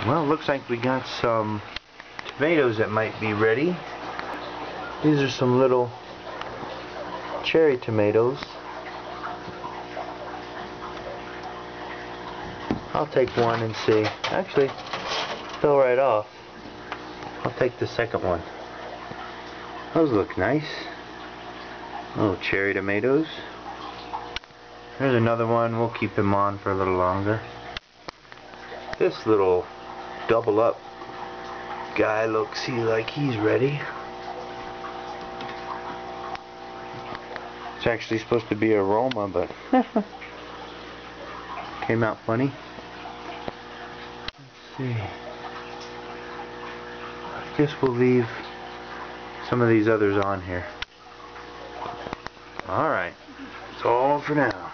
Well, looks like we got some tomatoes that might be ready. These are some little cherry tomatoes. I'll take one and see. Actually, fell right off. I'll take the second one. Those look nice. Little cherry tomatoes. There's another one. We'll keep him on for a little longer. This little double up guy looks like he's ready. It's actually supposed to be aroma, but came out funny. Let's see. I guess we'll leave some of these others on here. Alright, that's all for now.